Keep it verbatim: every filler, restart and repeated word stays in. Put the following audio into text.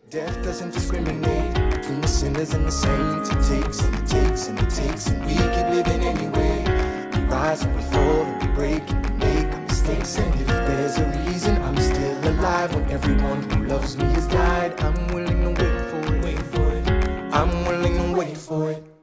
Death doesn't discriminate between the sinners and the saints. It takes and it takes and it takes, and we keep living anyway. We rise and we fall and we break and we make our mistakes. And if there's a reason I'm still alive when everyone who loves me has died, I'm willing to wait for it. Wait for it. I'm willing to wait for it.